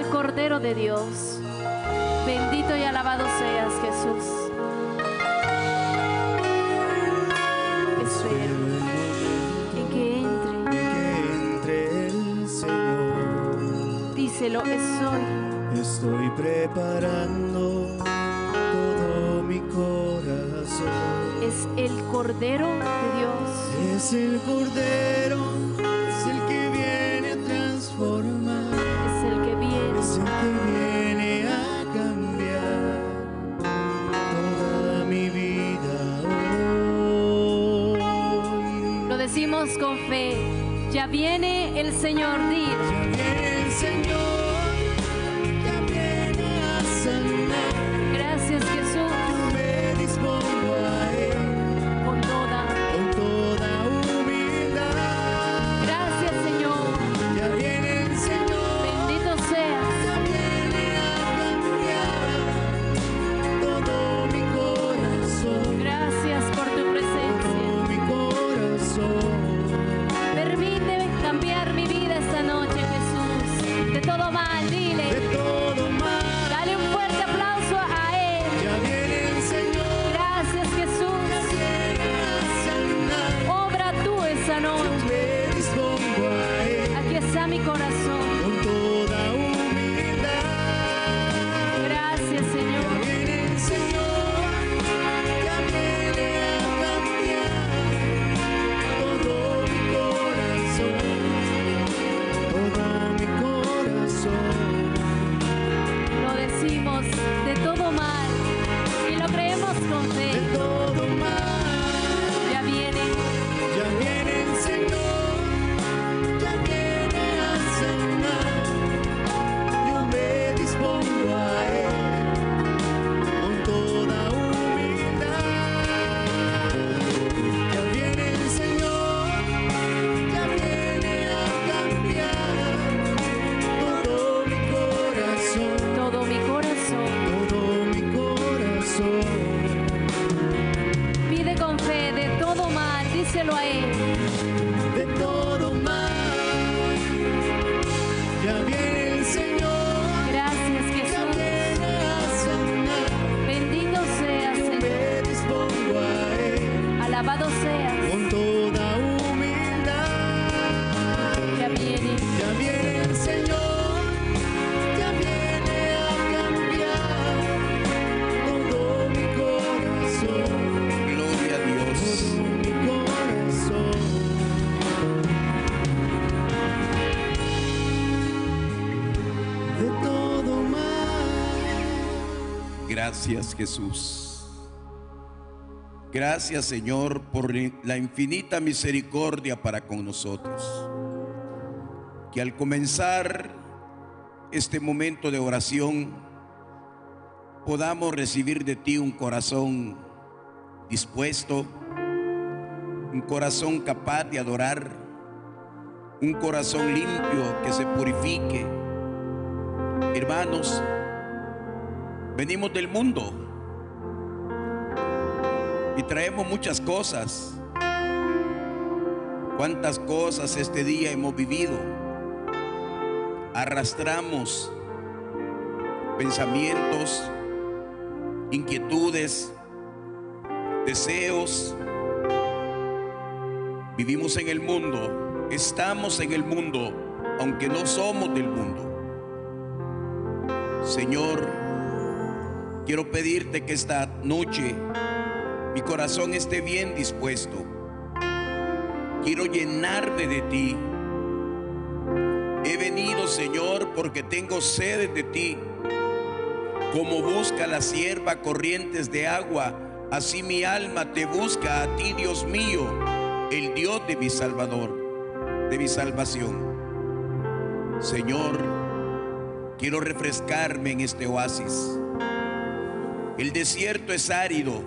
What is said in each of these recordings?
el Cordero de Dios. Bendito y alabado seas, Jesús. Espero en que entre el Señor. Díselo, Estoy preparando todo mi corazón. Es el Cordero de Dios. Es el Cordero, es el que viene a transformar. Es el que viene. Es el que viene a cambiar toda mi vida hoy. Lo decimos con fe. Ya viene el Señor, di. Ya viene el Señor, ya viene a sanar. Gracias, Jesús. Me dispongo a Él Con toda humildad. gracias, Señor. Ya viene el Señor, Bendito seas. ya viene a cambiar todo mi corazón. Gracias por tu presencia. Todo mi corazón. Permíteme cambiar mi vida esta noche, Jesús. De todo mal, dile. De todo mal. Dale un fuerte aplauso a Él. Ya viene el Señor, Gracias, Jesús. viene a sanar. Obra tú esa noche. Me dispongo a Él Aquí está mi corazón. con toda humildad. Gracias, Ya Señor. viene el Señor, ya viene a cambiar todo mi corazón, todo mi corazón. Lo decimos de todo mal y lo creemos con De fe. todo mal, Ya viene. ya viene el Señor, ya viene a sanar. Yo me dispongo a Él con toda humildad. Ya viene el Señor, ya viene a cambiar todo mi corazón, Todo mi corazón. todo mi corazón. Pide con fe de todo mal. Díselo a Él. De todo mal, ya viene el Señor, Gracias, ya Jesús. viene a sanar. Bendito seas, Yo Señor. me dispongo a Él Alabado seas. con toda humildad. Ya viene. El Señor, ya viene a cambiar todo mi corazón, Gloria a Dios. todo mi corazón. De todo mal. Gracias, Jesús. Gracias, Señor, por la infinita misericordia para con nosotros. Que al comenzar este momento de oración podamos recibir de ti un corazón dispuesto, un corazón capaz de adorar, un corazón limpio que se purifique. Hermanos, venimos del mundo y traemos muchas cosas. ¿Cuántas cosas este día hemos vivido? Arrastramos pensamientos, inquietudes, deseos. Vivimos en el mundo, estamos en el mundo, aunque no somos del mundo. Señor, quiero pedirte que esta noche mi corazón esté bien dispuesto. Quiero llenarme de ti. He venido, Señor, porque tengo sed de ti. Como busca la sierva corrientes de agua, así mi alma te busca a ti, Dios mío, el Dios de mi Salvador, de mi salvación. Señor, quiero refrescarme en este oasis. El desierto es árido.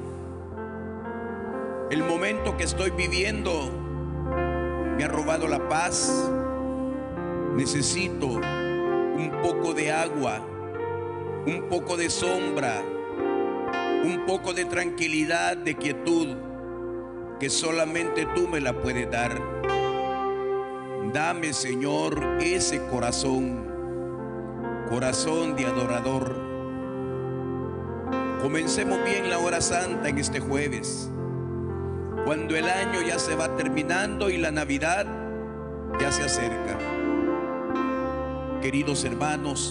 El momento que estoy viviendo me ha robado la paz. Necesito un poco de agua, un poco de sombra, un poco de tranquilidad, de quietud, que solamente tú me la puedes dar. Dame, Señor, ese corazón corazón de adorador. Comencemos bien la hora santa en este jueves, cuando el año ya se va terminando y la Navidad ya se acerca. Queridos hermanos,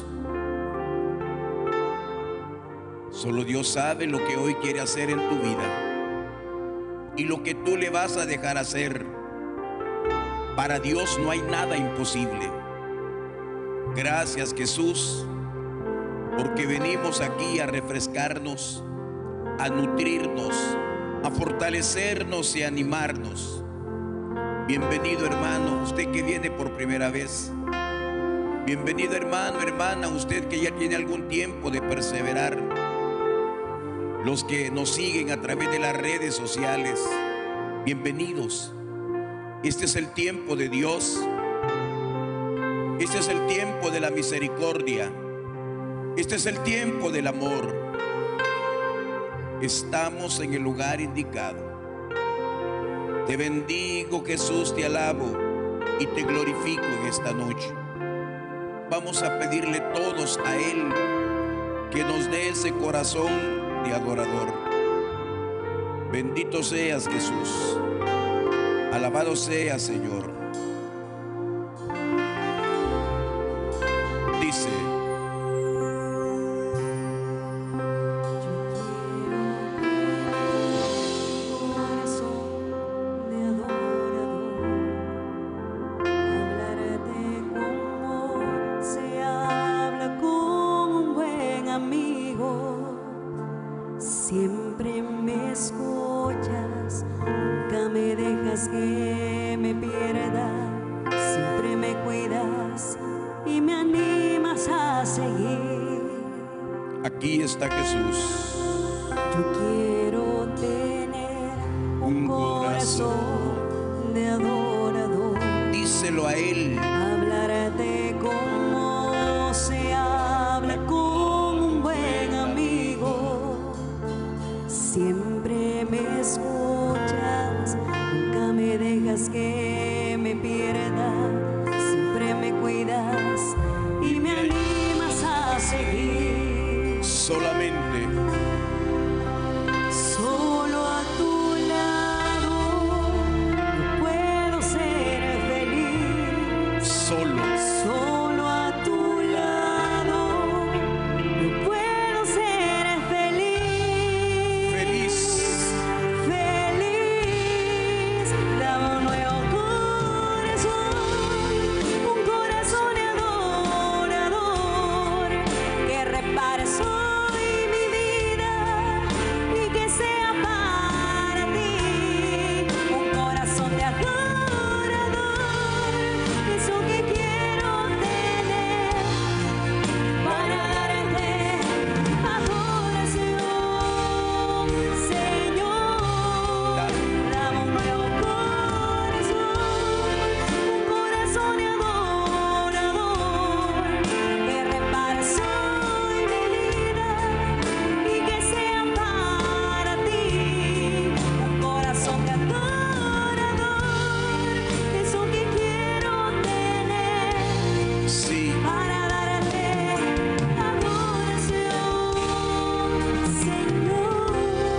solo Dios sabe lo que hoy quiere hacer en tu vida y lo que tú le vas a dejar hacer. Para Dios no hay nada imposible. Gracias, Jesús, porque venimos aquí a refrescarnos, a nutrirnos, a fortalecernos y a animarnos. Bienvenido, hermano, usted que viene por primera vez. Bienvenido, hermano, hermana, usted que ya tiene algún tiempo de perseverar. Los que nos siguen a través de las redes sociales, bienvenidos. Este es el tiempo de Dios. Este es el tiempo de la misericordia. Este es el tiempo del amor. Estamos en el lugar indicado. Te bendigo, Jesús, te alabo y te glorifico en esta noche. Vamos a pedirle todos a Él que nos dé ese corazón de adorador. Bendito seas, Jesús. Alabado sea, Señor. Dice: siempre me escuchas, nunca me dejas que me pierda, siempre me cuidas y me animas a seguir. Aquí está Jesús. Yo quiero tener un corazón de adorador. Díselo a Él. Hablarte como se habla con un buen amigo. Siempre me escuchas, nunca me dejas que me pierda. Siempre me cuidas y me animas a seguir. Solamente. Solo a tu lado yo puedo ser feliz. Solo a tu lado yo puedo ser feliz. Feliz. Dame un nuevo corazón de adorador, que repare hoy mi vida y que sea para ti. Un corazón de adorador, eso que quiero tener para darte adoración, Señor. Dame un nuevo corazón de adorador, que repare hoy mi vida y que sea para ti. Un corazón de adorador, eso que quiero tener Sí. para darte adoración, Señor.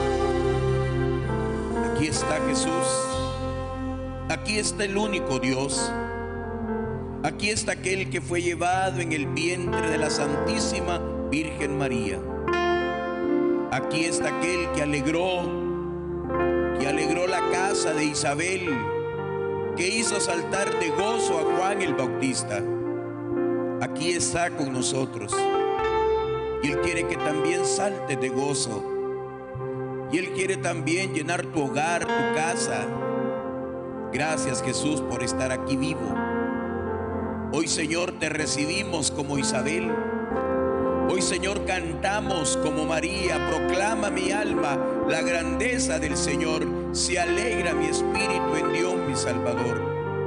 Aquí está Jesús. Aquí está el único Dios. Aquí está aquel que fue llevado en el vientre de la Santísima Virgen María. Aquí está aquel que alegró la casa de Isabel, que hizo saltar de gozo a Juan el Bautista. Aquí está con nosotros. Y Él quiere que también saltes de gozo. Y Él quiere también llenar tu hogar, tu casa. Gracias, Jesús, por estar aquí vivo. Hoy, Señor, te recibimos como Isabel. Hoy, Señor, cantamos como María. Proclama mi alma la grandeza del Señor. Se alegra mi espíritu en Dios mi Salvador.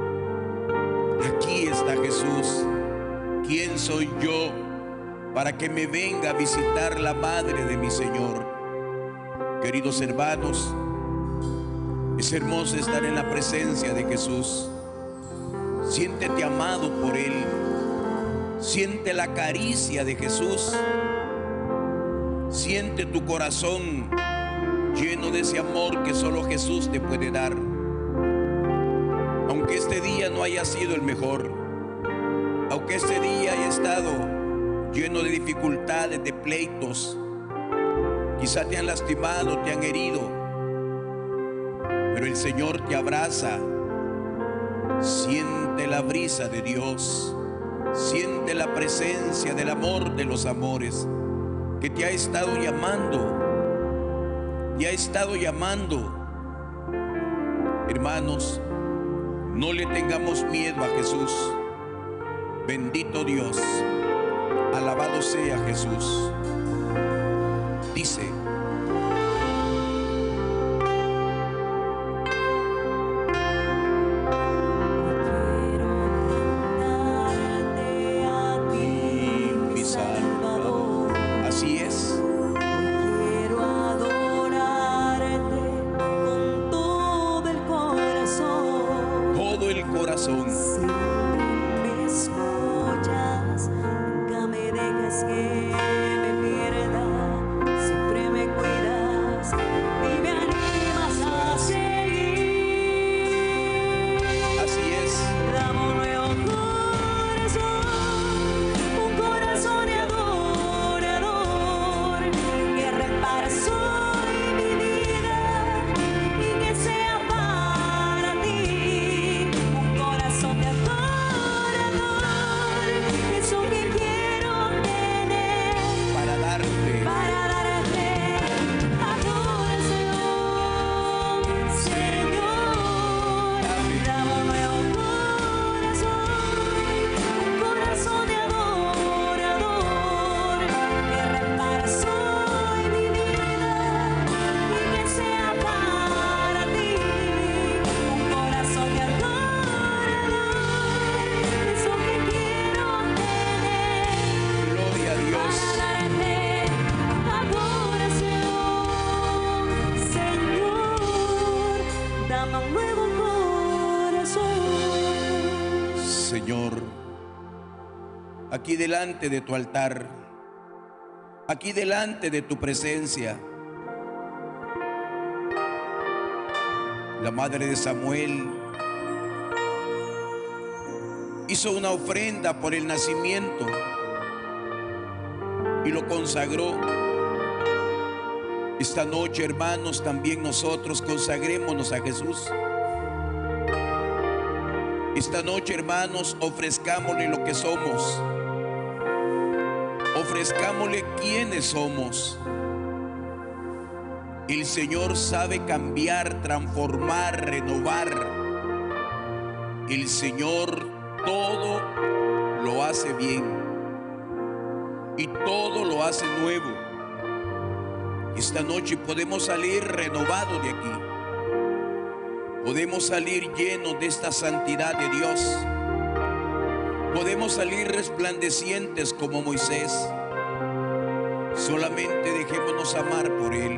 Aquí está Jesús. ¿Quién soy yo para que me venga a visitar la madre de mi Señor? Queridos hermanos, es hermoso estar en la presencia de Jesús. Siéntete amado por Él. Siente la caricia de Jesús. Siente tu corazón lleno de ese amor que solo Jesús te puede dar. Aunque este día no haya sido el mejor, aunque este día haya estado lleno de dificultades, de pleitos, quizá te han lastimado, te han herido, pero el Señor te abraza. Siente la brisa de Dios, siente la presencia del amor de los amores que te ha estado llamando, Hermanos, no le tengamos miedo a Jesús. Bendito Dios, alabado sea Jesús. Dice: Señor, aquí delante de tu altar, aquí delante de tu presencia, la madre de Samuel hizo una ofrenda por el nacimiento y lo consagró. Esta noche, hermanos, también nosotros consagrémonos a Jesús. Esta noche, hermanos, ofrezcámosle lo que somos. Ofrezcámosle quiénes somos. El Señor sabe cambiar, transformar, renovar. El Señor todo lo hace bien y todo lo hace nuevo. Esta noche podemos salir renovados de aquí. Podemos salir llenos de esta santidad de Dios. Podemos salir resplandecientes como Moisés. Solamente dejémonos amar por Él.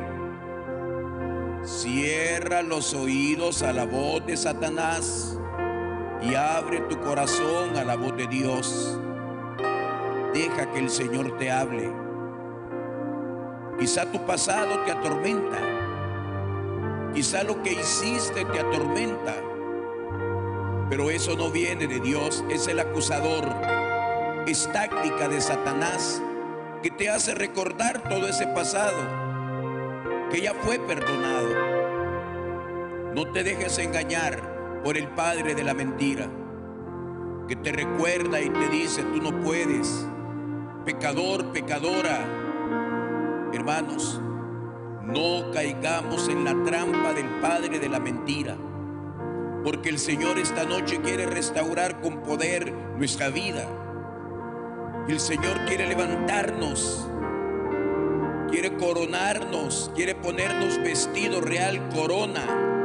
Cierra los oídos a la voz de Satanás y abre tu corazón a la voz de Dios. Deja que el Señor te hable. Quizá tu pasado te atormenta. Quizá lo que hiciste te atormenta, pero eso no viene de Dios, es el acusador, es táctica de Satanás que te hace recordar todo ese pasado que ya fue perdonado. No te dejes engañar por el padre de la mentira, que te recuerda y te dice: tú no puedes, pecador, pecadora. Hermanos, no caigamos en la trampa del padre de la mentira, porque el Señor esta noche quiere restaurar con poder nuestra vida. El Señor quiere levantarnos, quiere coronarnos, quiere ponernos vestido real, corona.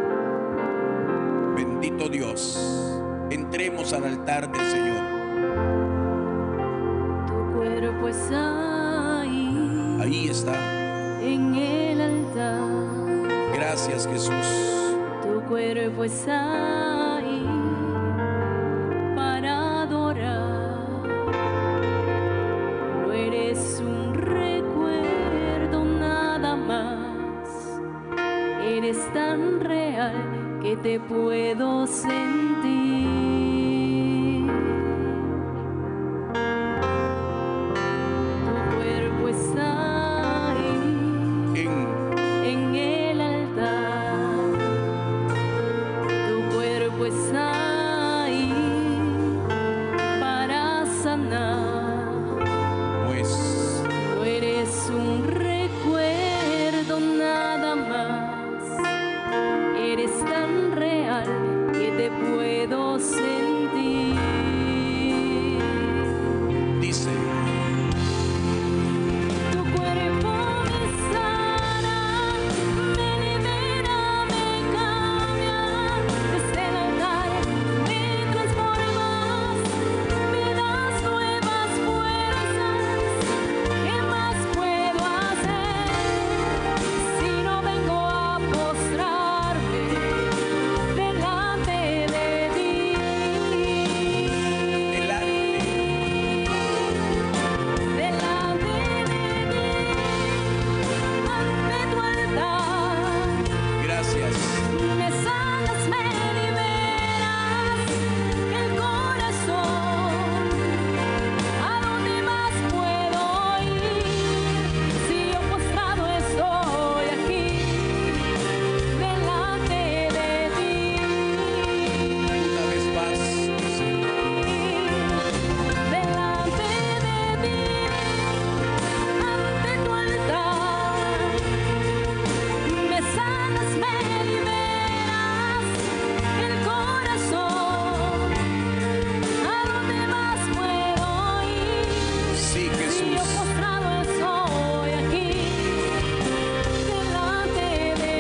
Bendito Dios. Entremos al altar del Señor. Tu cuerpo está ahí. Ahí está. En el altar. Gracias, Jesús. Tu cuerpo está ahí para adorar. eres tan real que te puedo sentir. Tu cuerpo está ahí en el altar. Tu cuerpo está ahí para sanar. Pues No eres un recuerdo nada más. Eres tan real que te puedo sentir. dice, Tu cuerpo me sana, me libera, me cambia. Desde el altar me transformas, me das nuevas fuerzas. ¿Qué más puedo hacer si no vengo a postrarme delante de ti? delante, Delante de ti, ante tu altar, gracias, me sanas, me liberas el corazón. ¿A dónde más puedo ir si yo postrado estoy aquí delante de ti? una vez más, dice, Delante de ti, ante tu altar, me sanas, me liberas el corazón. ¿A dónde más puedo ir sí, si yo Jesús, postrado estoy aquí delante de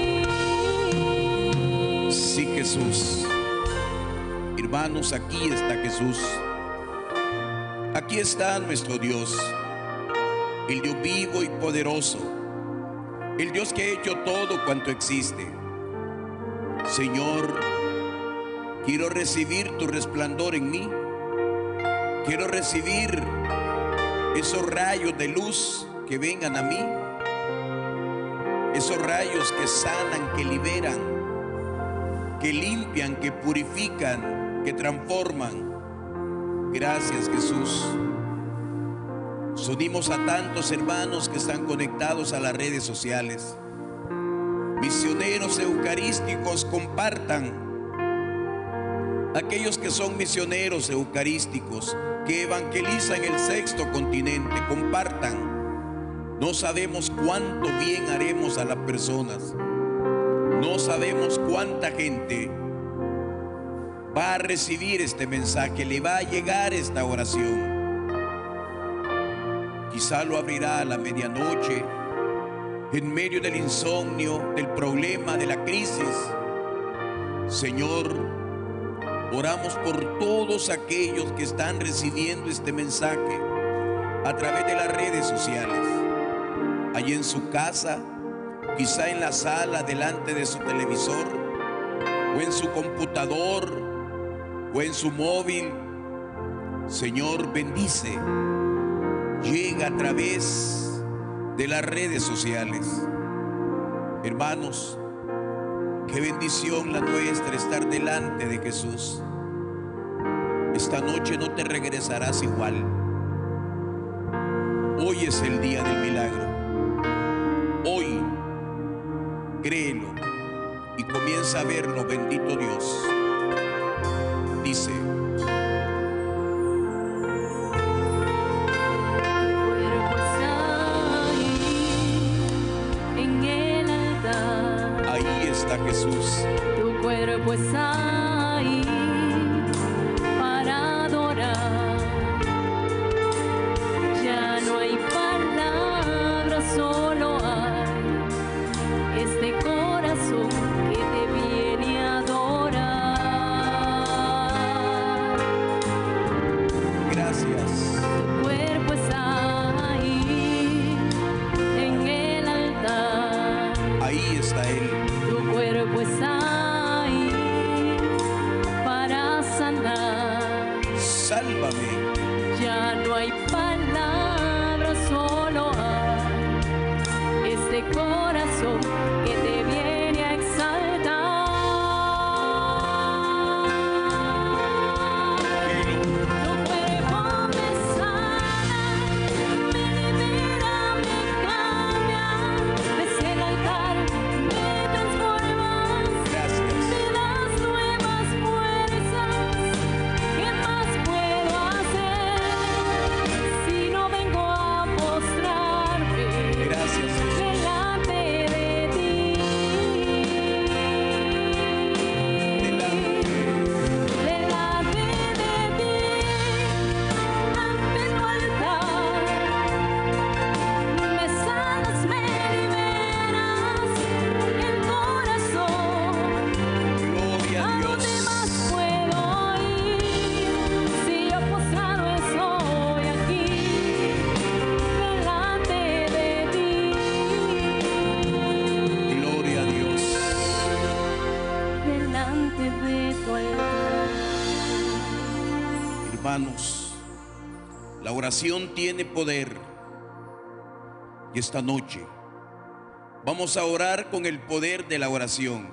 ti? sí, Jesús. Hermanos, aquí está Jesús. Aquí está nuestro Dios, el Dios vivo y poderoso, el Dios que ha hecho todo cuanto existe. Señor, quiero recibir tu resplandor en mí. Quiero recibir esos rayos de luz que vengan a mí. Esos rayos que sanan, que liberan, que limpian, que purifican, que transforman. Gracias, Jesús. Nos unimos a tantos hermanos que están conectados a las redes sociales. Misioneros eucarísticos, compartan. Aquellos que son misioneros eucarísticos, que evangelizan el sexto continente, compartan. No sabemos cuánto bien haremos a las personas. No sabemos cuánta gente va a recibir este mensaje, le va a llegar esta oración. Quizá lo abrirá a la medianoche, en medio del insomnio, del problema, de la crisis. Señor, oramos por todos aquellos que están recibiendo este mensaje a través de las redes sociales, allí en su casa, quizá en la sala delante de su televisor, o en su computador, o en su móvil. Señor, bendice, llega a través de las redes sociales. Hermanos, qué bendición la nuestra estar delante de Jesús. Esta noche no te regresarás igual. Hoy es el día del milagro. Hoy, créelo y comienza a verlo, bendito Dios. Dice, Cuerpo está ahí en el altar. ahí está Jesús. Tu cuerpo está ahí para adorar. Ya no hay palabras, solo hay este corazón que te viene a adorar. Gracias. Tu cuerpo está ahí en el altar. Ahí está Él. Tu cuerpo está ahí La oración tiene poder. Y esta noche vamos a orar con el poder de la oración.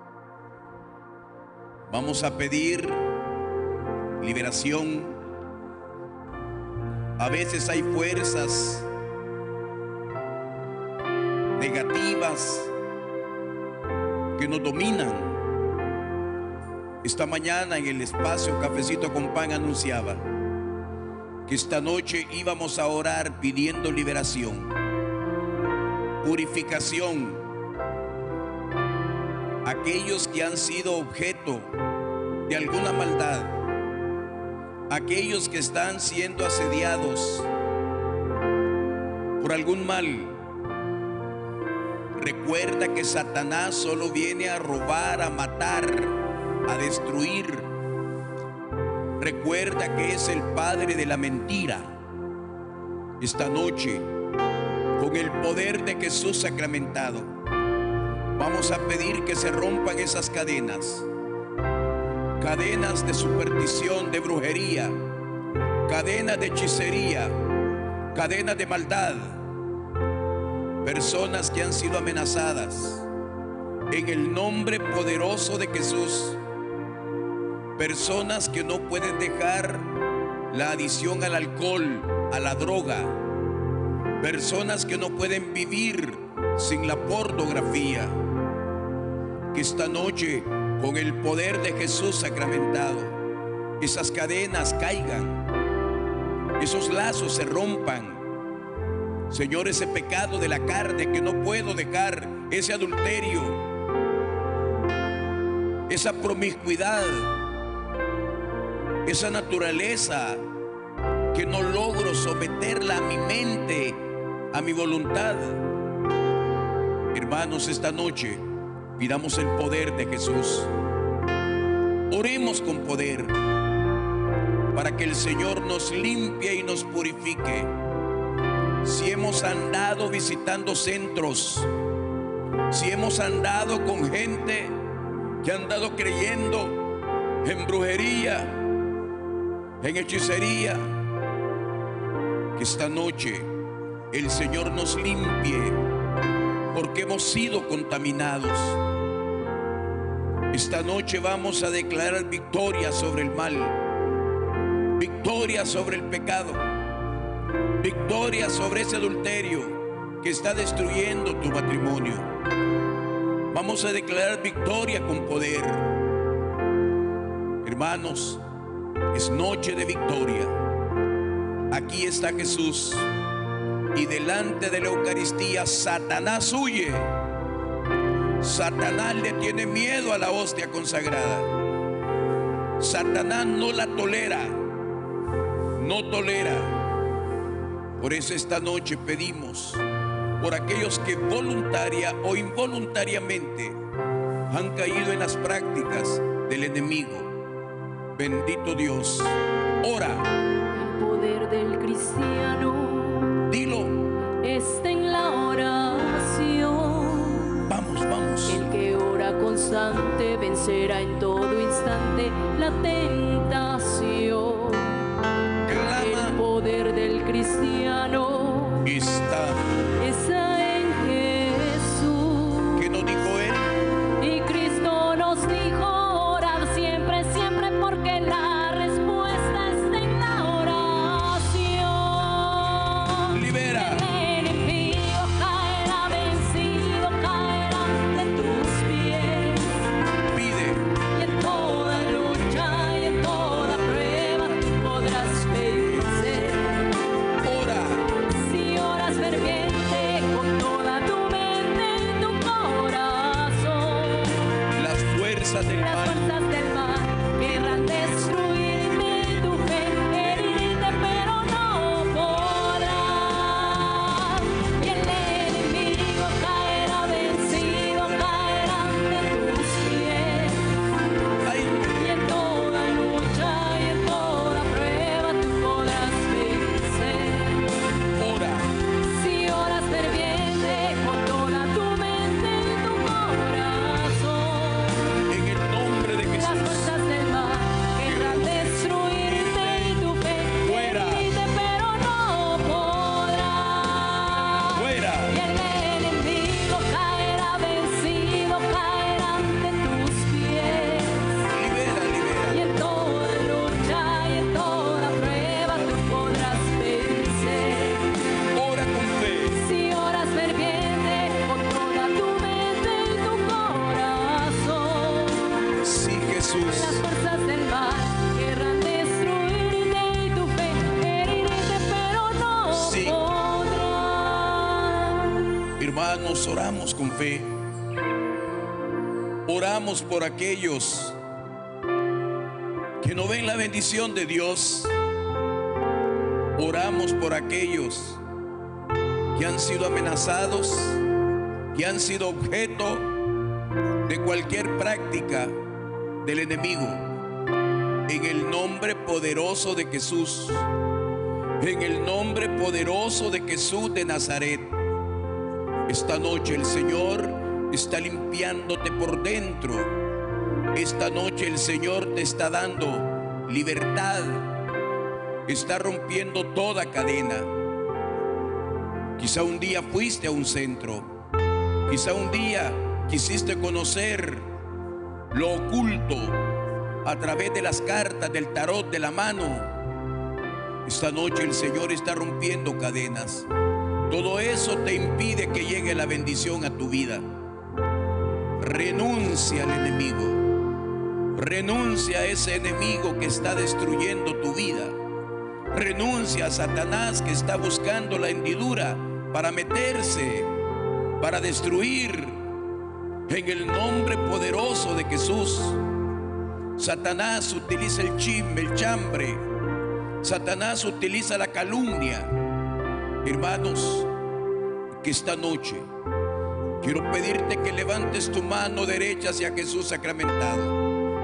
Vamos a pedir liberación. A veces hay fuerzas negativas que nos dominan. Esta mañana en el espacio Cafecito con Pan anunciaba que esta noche íbamos a orar pidiendo liberación, purificación. Aquellos que han sido objeto de alguna maldad, aquellos que están siendo asediados por algún mal. Recuerda que Satanás solo viene a robar, a matar, a destruir. Recuerda que es el padre de la mentira. Esta noche, con el poder de Jesús sacramentado, vamos a pedir que se rompan esas cadenas. Cadenas de superstición, de brujería, cadenas de hechicería, cadenas de maldad. Personas que han sido amenazadas en el nombre poderoso de Jesús. Personas que no pueden dejar la adicción al alcohol, a la droga. Personas que no pueden vivir sin la pornografía. Que esta noche, con el poder de Jesús sacramentado, esas cadenas caigan, esos lazos se rompan. Señor, ese pecado de la carne que no puedo dejar, ese adulterio, esa promiscuidad, esa naturaleza que no logro someterla a mi mente, a mi voluntad. Hermanos, esta noche pidamos el poder de Jesús. Oremos con poder para que el Señor nos limpie y nos purifique. Si hemos andado visitando centros, si hemos andado con gente que ha andado creyendo en brujería, en hechicería, que esta noche el Señor nos limpie, porque hemos sido contaminados. Esta noche vamos a declarar victoria sobre el mal, victoria sobre el pecado, victoria sobre ese adulterio que está destruyendo tu matrimonio. Vamos a declarar victoria con poder. Hermanos, es noche de victoria. Aquí está Jesús y delante de la Eucaristía Satanás huye. Satanás le tiene miedo a la hostia consagrada. Satanás no la tolera, no tolera. Por eso esta noche pedimos por aquellos que voluntaria o involuntariamente han caído en las prácticas del enemigo. Bendito Dios, ora. El poder del cristiano, Dilo. está en la oración. Vamos, vamos. El que ora constante vencerá en todo instante la tentación. Clama. El poder del cristiano Está. está en Jesús. ¿Qué nos dijo él? Y Cristo nos dijo orar siempre, siempre, porque la respuesta está en la oración. Libera. El enemigo caerá vencido, caerá de tus pies. Pide. Y en toda lucha y en toda prueba tú podrás vencer. Ora. Si oras fervientemente, Hermanos, oramos con fe. Oramos por aquellos que no ven la bendición de Dios. Oramos por aquellos que han sido amenazados, que han sido objeto de cualquier práctica del enemigo. En el nombre poderoso de Jesús, en el nombre poderoso de Jesús de Nazaret, esta noche el Señor está limpiándote por dentro. Esta noche el Señor te está dando libertad, está rompiendo toda cadena. Quizá un día fuiste a un centro, quizá un día quisiste conocer lo oculto a través de las cartas, del tarot, de la mano. Esta noche el Señor está rompiendo cadenas. Todo eso te impide que llegue la bendición a tu vida. Renuncia al enemigo. Renuncia a ese enemigo que está destruyendo tu vida. Renuncia a Satanás que está buscando la hendidura para meterse, para destruir. En el nombre poderoso de Jesús. Satanás utiliza el chisme, el chambre. Satanás utiliza la calumnia. Hermanos, que esta noche quiero pedirte que levantes tu mano derecha hacia Jesús sacramentado.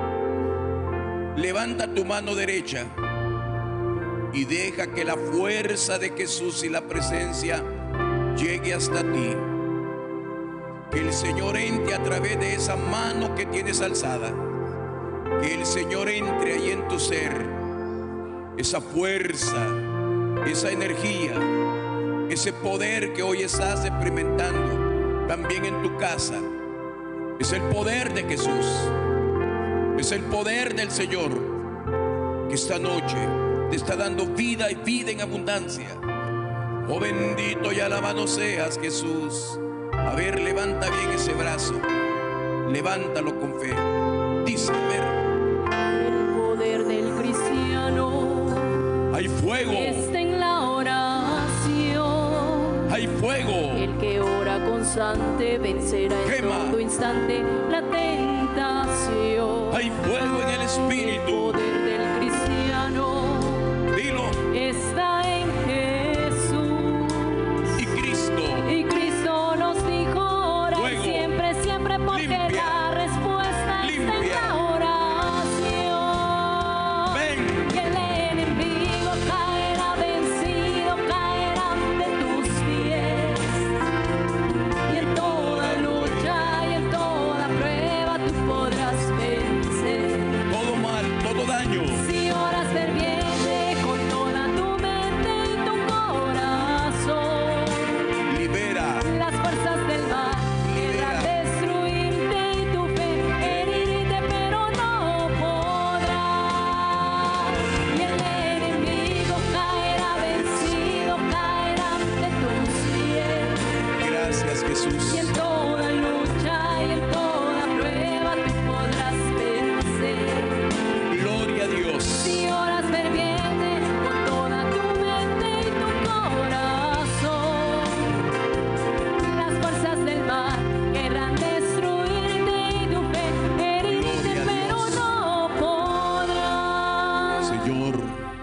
Levanta tu mano derecha y deja que la fuerza de Jesús y la presencia llegue hasta ti. Que el Señor entre a través de esa mano que tienes alzada. Que el Señor entre ahí en tu ser. Esa fuerza, esa energía, ese poder que hoy estás experimentando también en tu casa. Es el poder de Jesús. Es el poder del Señor que esta noche te está dando vida y vida en abundancia. Oh, bendito y alabado seas, Jesús. A ver, levanta bien ese brazo. Levántalo con fe. Dice, a ver. El poder del cristiano. Hay fuego. Está en la oración. Hay fuego. El que ora constante vencerá en todo instante la tentación. Hay fuego en el Espíritu. El poder del cristiano. Dilo. Está en Jesús. Y Cristo. Y Cristo nos dijo orar Fuego. siempre, siempre, porque Limpia. la respuesta está en la oración. Ven. Y el enemigo caerá vencido, caerá ante tus pies. Y en toda lucha y en toda prueba tú podrás vencer. Todo mal, todo daño. Si oras ferviente con toda tu mente y tu corazón, Libera. las fuerzas del mal querrán destruirte y tu fe herirte, pero no podrás. Y el enemigo caerá vencido, caerá ante tus pies. Gracias, Jesús. Y en toda lucha y en toda prueba tú podrás vencer. Gloria a Dios. Si oras ferviente con toda tu mente y tu corazón, las fuerzas del mal querrán destruirte y tu fe herirte, Gloria a pero Dios. no podrás. Señor,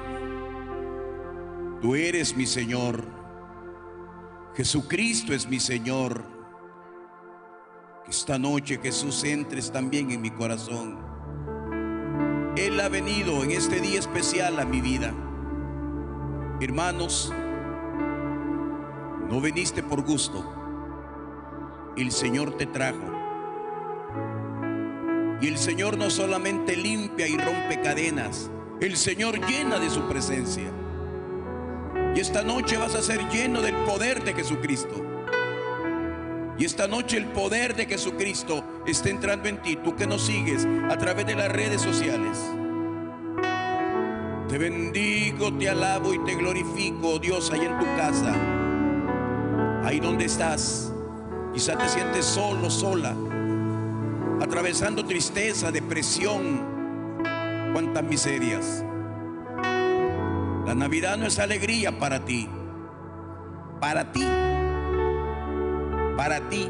tú eres mi Señor. Jesucristo es mi Señor. Que esta noche, Jesús, entres también en mi corazón. Él ha venido en este día especial a mi vida. Hermanos, no viniste por gusto. El Señor te trajo. Y el Señor no solamente limpia y rompe cadenas, el Señor llena de su presencia. Y esta noche vas a ser lleno del poder de Jesucristo. Y esta noche el poder de Jesucristo está entrando en ti. Tú que nos sigues a través de las redes sociales. Te bendigo, te alabo y te glorifico, oh Dios, ahí en tu casa. Ahí donde estás. Quizá te sientes solo, sola, atravesando tristeza, depresión. Cuántas miserias. La Navidad no es alegría para ti. Para ti. para ti.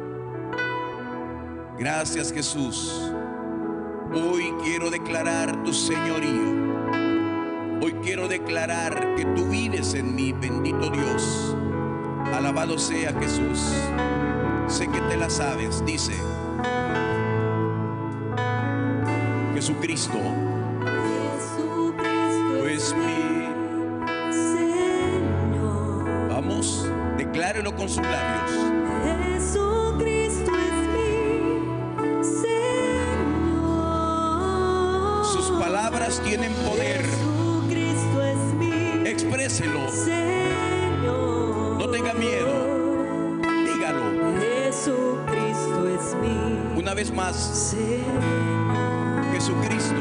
Gracias, Jesús. Hoy quiero declarar tu señorío. Hoy quiero declarar que tú vives en mí, bendito Dios. Alabado sea Jesús. Sé que te la sabes. Dice: Jesucristo es mi Señor. Vamos, declárelo con sus labios. Jesucristo es mi Señor. Sus palabras tienen poder. Jesucristo es mi Expréselo. Señor. No tenga miedo. Dígalo. Jesucristo es mi Una vez más. Señor. Jesucristo.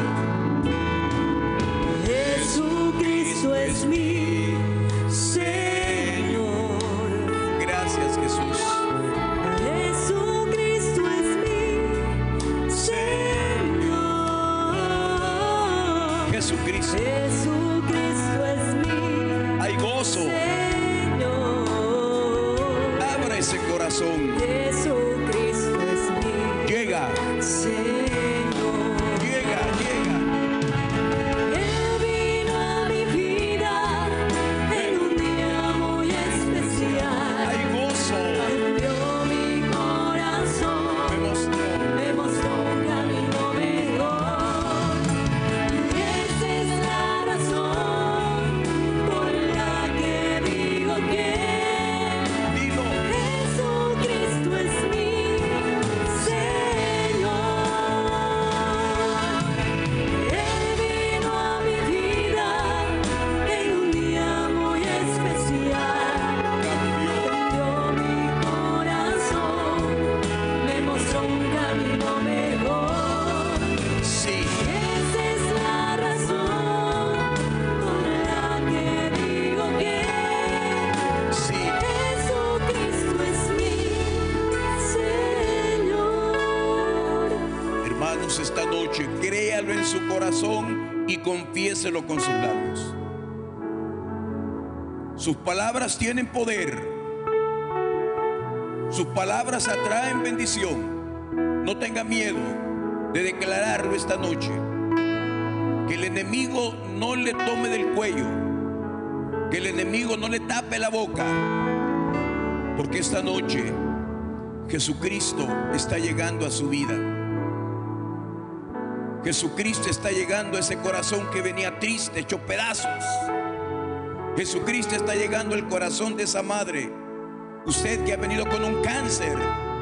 Jesucristo es mi Señor. Gracias, Jesús. Jesucristo es mi Señor. Jesucristo. Jesucristo es mi Hay gozo. Señor. Abra ese corazón. Jesucristo es mi Llega. Señor. Llega, llega. Él vino a mi vida en un día muy especial. Hay gozo. Cambió mi corazón, Me me mostró un camino mejor. Y esa es la razón por la que digo que Dilo. Jesucristo es mi Señor. Él vino a mi vida en un día muy especial. Cambió mi corazón, me mostró un camino mejor. Sí. Esa es la razón por la que digo que Sí. Jesucristo es mi Señor. Hermanos, esta noche créalo en su corazón y confiéselo con sus labios. Sus palabras tienen poder. Sus palabras atraen bendición. No tenga miedo de declararlo esta noche. Que el enemigo no le tome del cuello. Que el enemigo no le tape la boca. Porque esta noche Jesucristo está llegando a su vida. Jesucristo está llegando a ese corazón que venía triste, hecho pedazos. Jesucristo está llegando al corazón de esa madre. Usted que ha venido con un cáncer.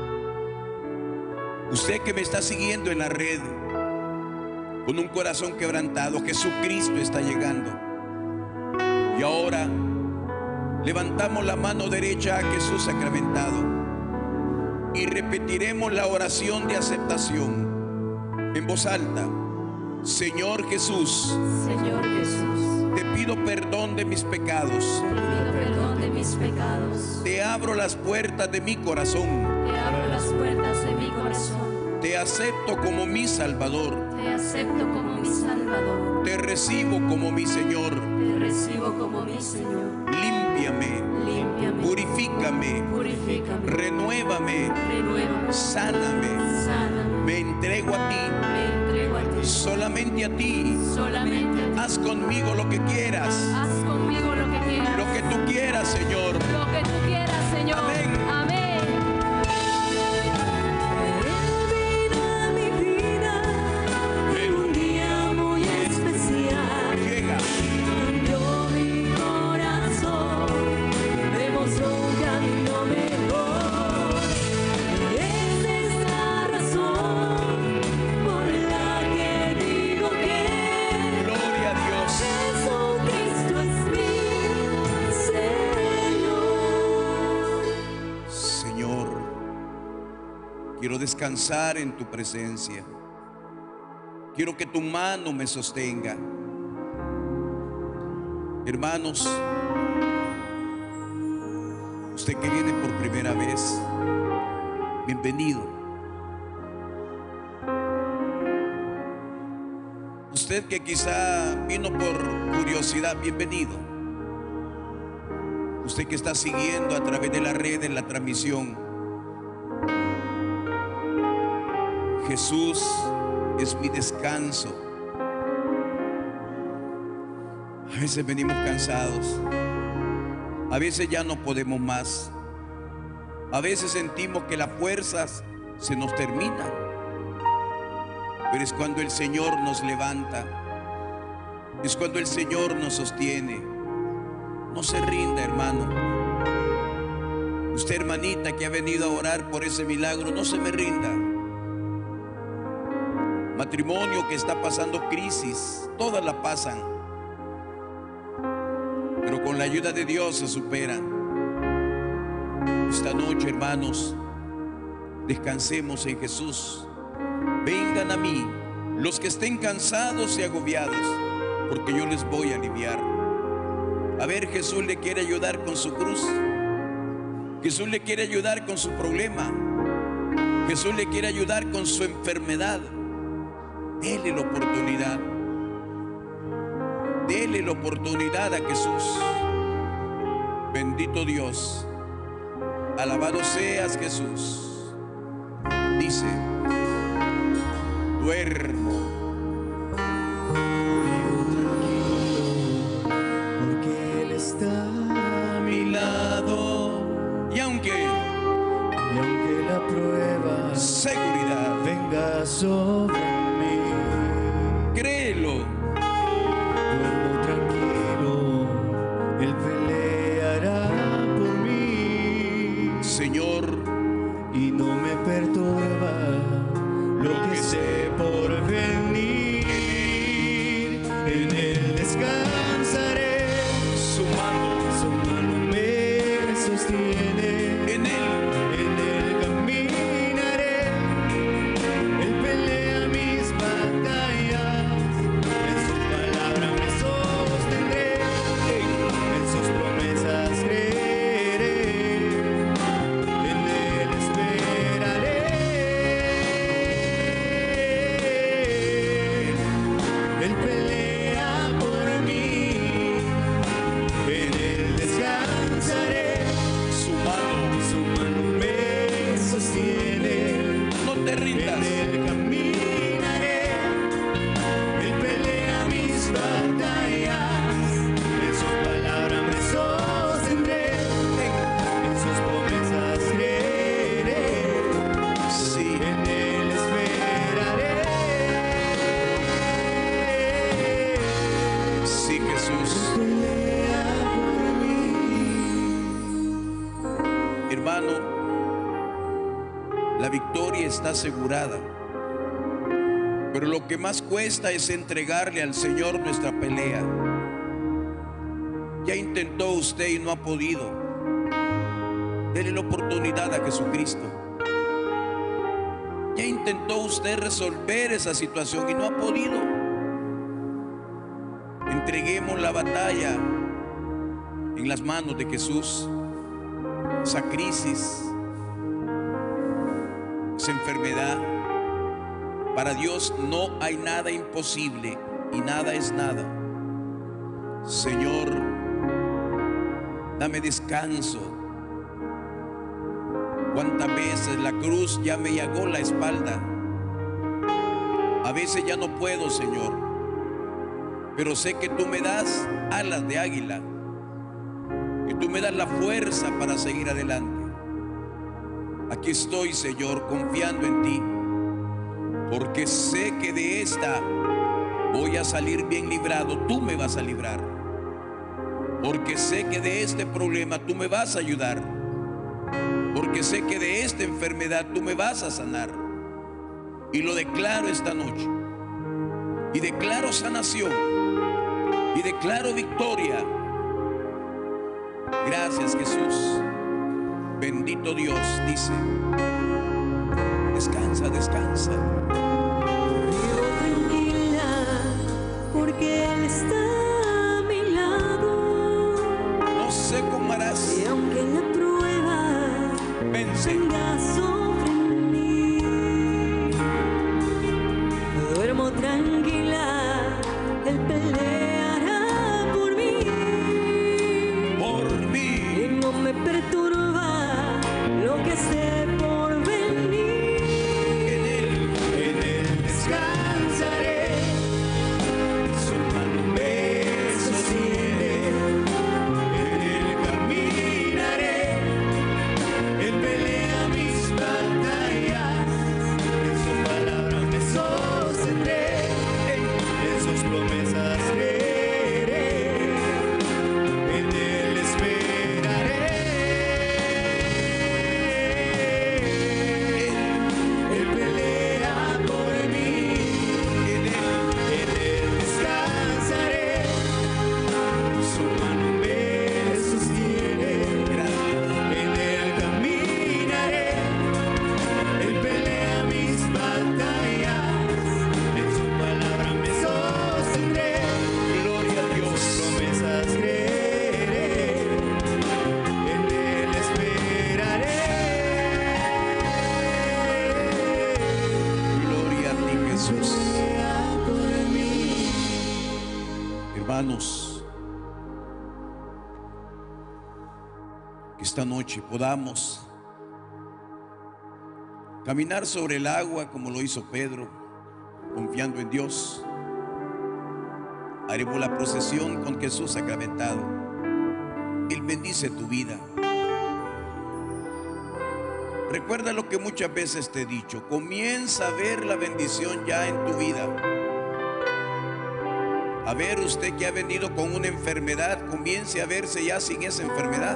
Usted que me está siguiendo en la red con un corazón quebrantado. Jesucristo está llegando. Y ahora levantamos la mano derecha a Jesús sacramentado y repetiremos la oración de aceptación en voz alta. Señor Jesús, Señor Jesús, te pido perdón de mis pecados. te pido perdón de mis pecados. Te abro las puertas de mi corazón. Te abro las puertas de mi corazón. Te acepto como mi Salvador. Te acepto como mi Salvador. Te recibo como mi Señor. Te recibo como mi Señor. Límpiame, Límpiame, purifícame, purifícame, renuévame, renuévame, sáname. sáname. Me entrego a ti, Me entrego a ti, solamente a ti. solamente a ti. Haz conmigo lo que quieras, Haz conmigo lo que quieras. lo que tú quieras, Señor. Lo que tú quieras, Señor. Amén. Amén. Él vino a mi vida en un día muy especial. Llega, Cambió mi corazón, me mostró un camino mejor. Esa es la razón por la que digo que gloria a Dios. Jesucristo es mi Señor. Señor, quiero descansar en tu presencia. Quiero que tu mano me sostenga. Hermanos, usted que viene por primera vez, bienvenido. Usted que quizá vino por curiosidad, bienvenido. Usted que está siguiendo a través de la red en la transmisión, Jesús es mi descanso. A veces venimos cansados. A veces ya no podemos más. A veces sentimos que las fuerzas se nos terminan. Pero es cuando el Señor nos levanta. Es cuando el Señor nos sostiene. No se rinda, hermano. Usted, hermanita, que ha venido a orar por ese milagro, no se me rinda. Matrimonio que está pasando crisis, todas la pasan, pero con la ayuda de Dios se superan. Esta noche, hermanos, descansemos en Jesús. Vengan a mí los que estén cansados y agobiados, porque yo les voy a aliviar. A ver, Jesús le quiere ayudar con su cruz. Jesús le quiere ayudar con su problema. Jesús le quiere ayudar con su enfermedad. Dele la oportunidad. Dele la oportunidad a Jesús. Bendito Dios. Alabado seas, Jesús. Dice: duermo. Porque Él está a mi lado. Y aunque la prueba seguridad venga sobre mí, créelo. duermo tranquilo, Él peleará por mí. Señor, Y no me perturba lo que sé por venir. En Él descansaré, su mano me sostiene. en Él. En Él caminaré, Él pelea mis batallas. En su palabra me sostendré, en sus promesas creeré. En Él esperaré. Él pelea por mí. En Él descansaré. Su mano me sostiene. No te rindas. En Él caminaré. Él pelea mis batallas. En sus palabras me sostendré. En sus promesas creeré. Sí, En Él esperaré. sí, Jesús. Pelea por mí. Hermano, la victoria está asegurada. Pero lo que más cuesta es entregarle al Señor nuestra pelea. Ya intentó usted y no ha podido. Dele la oportunidad a Jesucristo. Ya intentó usted resolver esa situación y no ha podido. Entreguemos la batalla en las manos de Jesús. Esa crisis, esa enfermedad, para Dios no hay nada imposible y nada es nada. Señor, dame descanso. Cuántas veces la cruz ya me llagó la espalda. A veces ya no puedo, Señor, pero sé que tú me das alas de águila, que tú me das la fuerza para seguir adelante. Aquí estoy, Señor, confiando en ti, porque sé que de esta voy a salir bien librado. Tú me vas a librar, porque sé que de este problema tú me vas a ayudar, porque sé que de esta enfermedad tú me vas a sanar. Y lo declaro esta noche, y declaro sanación, y declaro victoria. Gracias, Jesús. Bendito Dios. Dice: descansa, descansa. Vivo tranquila porque Él está a mi lado. No sé cómo harás. Y aunque la prueba Vence. venga sobre mí, duermo tranquila, Él peleará por mí. Por mí. Y no me perturba lo que sé por venir. En Él. esta noche podamos caminar sobre el agua como lo hizo Pedro, confiando en Dios. Haremos la procesión con Jesús sacramentado. Él bendice tu vida. Recuerda lo que muchas veces te he dicho. Comienza a ver la bendición ya en tu vida. A ver, usted que ha venido con una enfermedad, comience a verse ya sin esa enfermedad.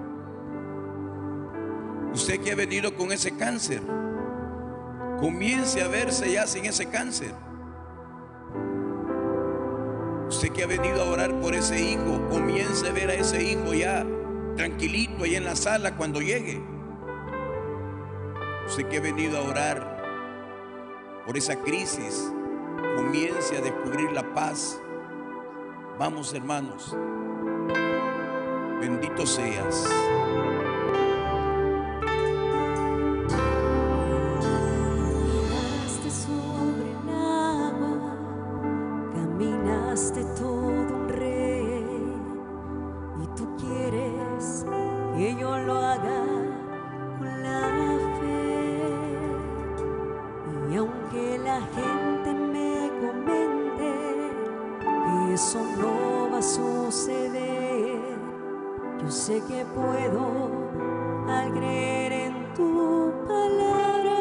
Usted que ha venido con ese cáncer, comience a verse ya sin ese cáncer. Usted que ha venido a orar por ese hijo, comience a ver a ese hijo ya tranquilito ahí en la sala cuando llegue. Usted que ha venido a orar por esa crisis, comience a descubrir la paz. Vamos, hermanos, bendito seas. Caminaste sobre el agua, caminaste todo un rey, y tú quieres que yo lo haga con la fe. Y aunque la gente me comente que eso no va a suceder, yo sé que puedo al creer en tu palabra.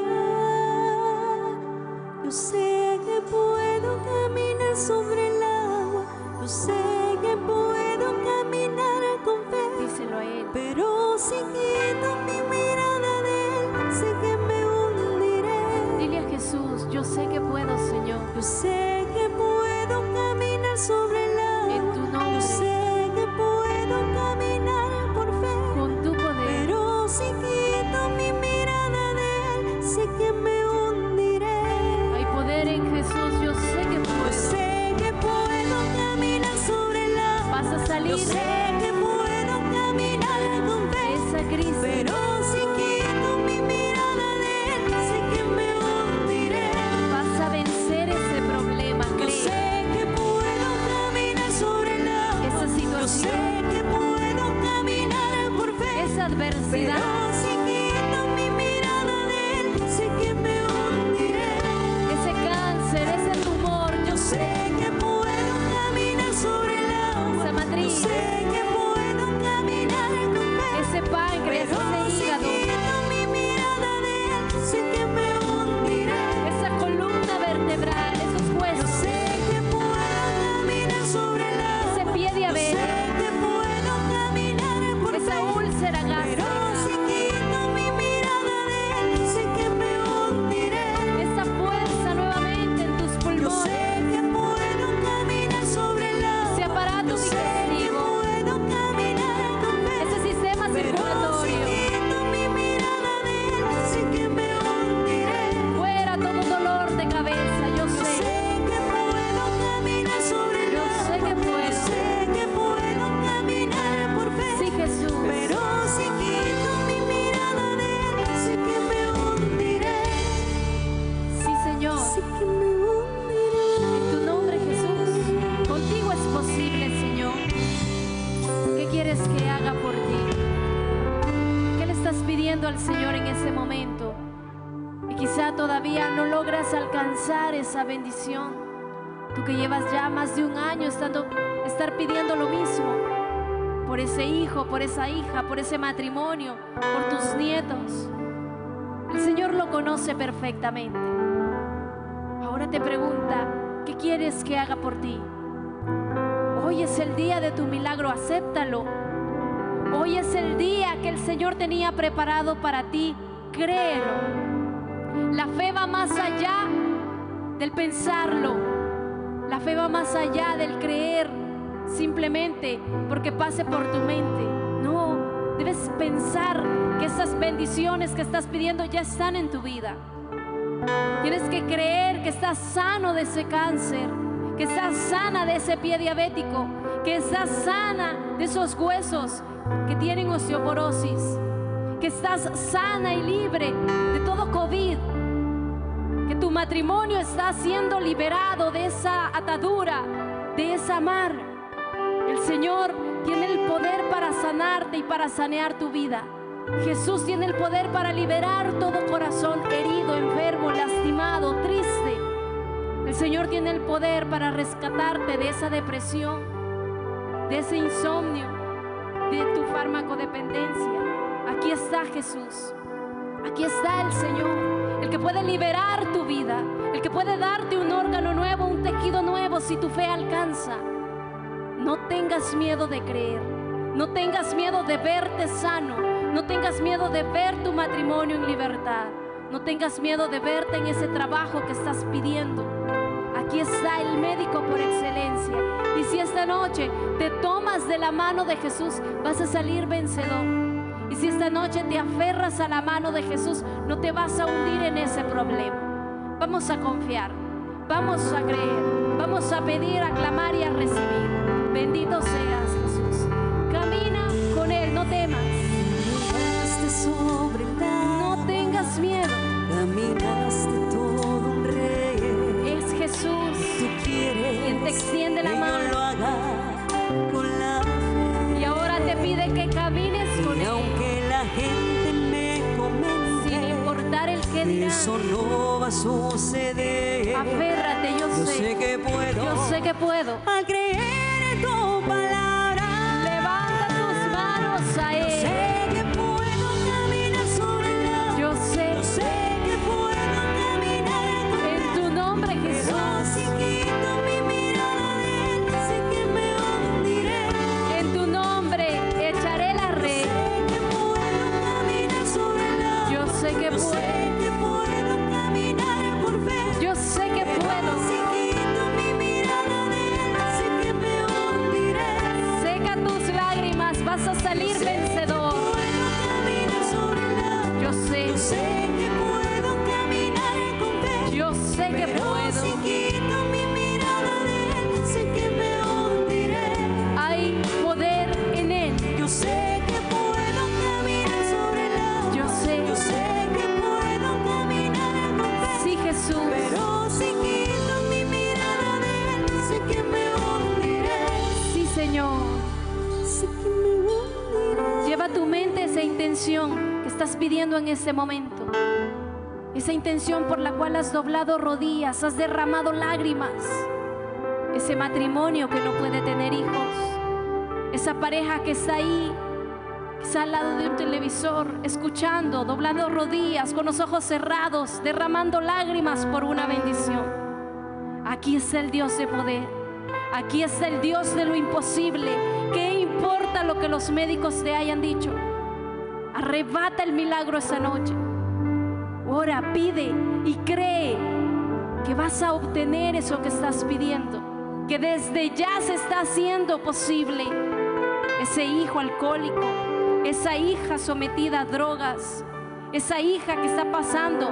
Yo sé que puedo caminar sobre el agua, yo sé que puedo caminar con fe. Díselo a Él. Pero si quito mi mirada de Él, sé que me hundiré. Dile a Jesús, yo sé que puedo, Señor. Yo sé que puedo caminar sobre el agua. En tu nombre. Yo sé que puedo caminar por fe. Con tu poder. Pero si quito mi mirada de Él, sé que me hundiré. Hay poder en Jesús, yo sé que Yo puedo. sé que puedo caminar sobre el agua. Vas a salir Yo sé que puedo caminar con de fe. esa crisis. Pero si quito mi mirada de Él, sé que me hundiré. Vas a vencer ese problema. Yo Cree. sé que puedo caminar sobre el agua. Esa Yo situación. sé que puedo caminar por fe. Esa Pero adversidad. si quito mi mirada de Él, sé que me hundiré. Ese cáncer, ese tumor. Yo sé que puedo caminar sobre el agua. Esa Yo matriz. sé que puedo caminar con fe. Ese páncreas, Pero ese si hígado. quito mi mirada de Él, sé que me hundiré. Esa columna vertebral. Esos Yo huesos. sé que puedo caminar sobre el agua. Ese pie Yo sé diabético. que puedo caminar por Esa fe. úlcera Pero gástrica. si quito mi mirada de Él, sé que me hundiré. Esa fuerza nuevamente en tus Yo pulmones. sé que puedo caminar sobre el agua. Ese aparato Yo sé que digestivo. puedo caminar con fe. Ese sistema Pero si circulatorio. quito mi mirada de Él, sé que me hundiré. Fuera todo dolor de cabeza. Yo Yo sé. sé que puedo caminar sobre el Yo agua. sé que puedo. Yo sé que puedo caminar por fe. Sí, Jesús. Pero si quito mi mirada de Él, sé que me hundiré. Sí, Señor. Sé que me hundiré. En tu nombre, Jesús. Contigo es posible, Señor. ¿Qué quieres que haga por ti? ¿Qué le estás pidiendo al Señor en ese momento? Y quizá todavía no logras alcanzar esa bendición. Tú que llevas ya más de un año estar pidiendo lo mismo. Por ese hijo, por esa hija, por ese matrimonio, por tus nietos. El Señor lo conoce perfectamente. Ahora te pregunta, ¿qué quieres que haga por ti? Hoy es el día de tu milagro, acéptalo. Hoy es el día que el Señor tenía preparado para ti, créelo. La fe va más allá del pensarlo. La fe va más allá del creer simplemente porque pase por tu mente. No, debes pensar que esas bendiciones que estás pidiendo ya están en tu vida. Tienes que creer que estás sano de ese cáncer, que estás sana de ese pie diabético, que estás sana de esos huesos que tienen osteoporosis, que estás sana y libre de todo COVID, que tu matrimonio está siendo liberado de esa atadura, de esa amarra. El Señor tiene el poder para sanarte y para sanear tu vida. Jesús tiene el poder para liberar todo corazón herido, enfermo, lastimado, triste. El Señor tiene el poder para rescatarte de esa depresión, de ese insomnio, de tu farmacodependencia. Aquí está Jesús. Aquí está el Señor, el que puede liberar tu vida, el que puede darte un órgano nuevo, un tejido nuevo si tu fe alcanza. No tengas miedo de creer, no tengas miedo de verte sano, no tengas miedo de ver tu matrimonio en libertad, no tengas miedo de verte en ese trabajo que estás pidiendo. Aquí está el médico por excelencia. Y si esta noche te tomas de la mano de Jesús, vas a salir vencedor. Y si esta noche te aferras a la mano de Jesús, no te vas a hundir en ese problema. Vamos a confiar, vamos a creer, vamos a pedir, a clamar y a recibir. Bendito seas, Jesús. Camina con Él, no temas. Caminaste sobre el agua, No tengas miedo. caminaste todo un rey. Es Jesús Tú quieres quien te extiende la que yo lo mano. haga con la fe. Y ahora te pide que camines con Y Él, aunque la gente me sin comente, importar el que dirá. eso no va a suceder. Aférrate, Yo sé que puedo, yo sé que puedo. al creer en tu palabra. Levanta tus manos a Yo Él. sé que puedo caminar sobre el agua. Yo sé, Yo sé que puedo caminar con en Él. tu nombre, Pero Jesús, si quito mi mirada de Él, sé que me hundiré. en tu nombre echaré la red. Sé que puedo caminar sobre el agua. Yo sé que Yo sé puedo, que puedo caminar por fe. yo sé que Pero puedo. si quito mi mirada de Él, sé que me hundiré. Seca tus lágrimas, vas a salir vencedor. Puedo caminar sobre el agua. Yo Yo sé, sé que puedo caminar con fe. yo sé que Pero si puedo. quito mi mirada de Él, sé que me hundiré. Hay poder en Él. Yo sé que puedo caminar sobre el agua. Yo Yo sé, sé que puedo caminar con fe. sí, Jesús. Pero si quito mi mirada de Él, sé que me hundiré. Sí, Señor. Sé que me hundiré. Lleva a tu mente esa intención que estás pidiendo en este momento. Esa intención por la cual has doblado rodillas, has derramado lágrimas. Ese matrimonio que no puede tener hijos. Esa pareja que está ahí, que está al lado de un televisor, escuchando, doblando rodillas, con los ojos cerrados, derramando lágrimas por una bendición. Aquí está el Dios de poder. Aquí está el Dios de lo imposible. ¿Qué importa lo que los médicos te hayan dicho? Arrebata el milagro esa noche. Ora, pide y cree que vas a obtener eso que estás pidiendo, que desde ya se está haciendo posible. Ese hijo alcohólico, esa hija sometida a drogas, esa hija que está pasando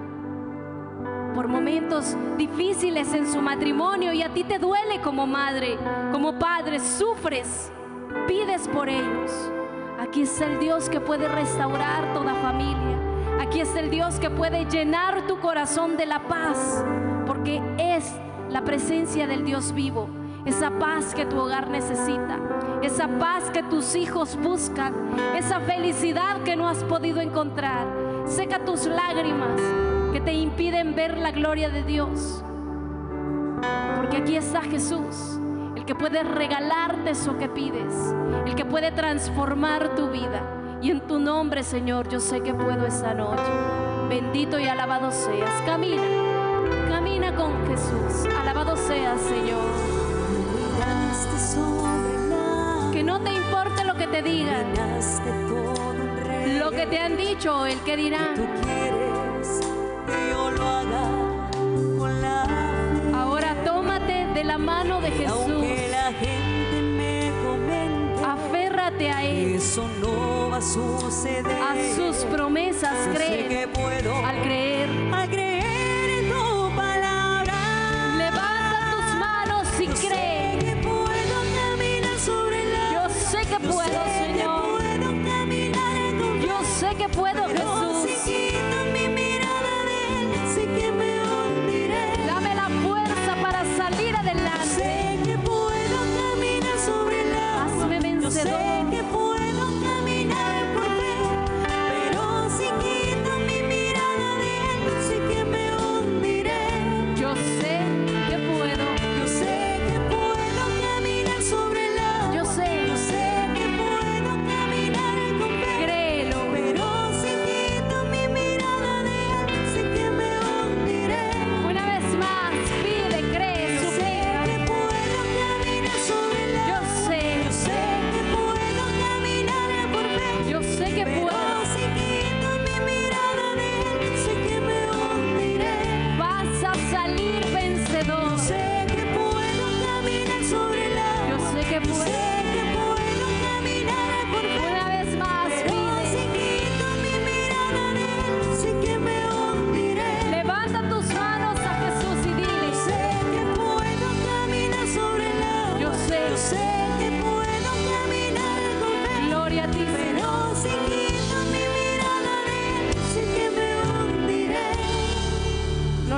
por momentos difíciles en su matrimonio y a ti te duele como madre, como padre, sufres, pides por ellos. Aquí está el Dios que puede restaurar toda familia. Aquí está el Dios que puede llenar tu corazón de la paz, porque es la presencia del Dios vivo, esa paz que tu hogar necesita, esa paz que tus hijos buscan, esa felicidad que no has podido encontrar. Seca tus lágrimas que te impiden ver la gloria de Dios, porque aquí está Jesús, el que puede regalarte eso que pides, el que puede transformar tu vida. Y en tu nombre, Señor, yo sé que puedo esta noche. Bendito y alabado seas. Camina, camina con Jesús. Alabado seas, Señor. Caminaste sobre el agua. Que no te importe lo que te digan, Caminaste todo un rey. lo que te han dicho o el que Tú dirán. quieres que yo lo haga con la fe. Ahora tómate de la mano de Y aunque Jesús. la gente me comente, Aférrate a Él, eso no va a suceder. a sus promesas. Yo sé Cree. que puedo, Al creer, al creer en tu palabra. levanta tus manos y Yo sé cree. que puedo caminar sobre el agua. Yo sé que Yo puedo, sé que Señor. puedo caminar con Yo sé que puedo, Pero Jesús. si quito mi mirada de Él, sé que me hundiré. Dame la fuerza para salir adelante. Sé que puedo caminar sobre el agua. Hazme Yo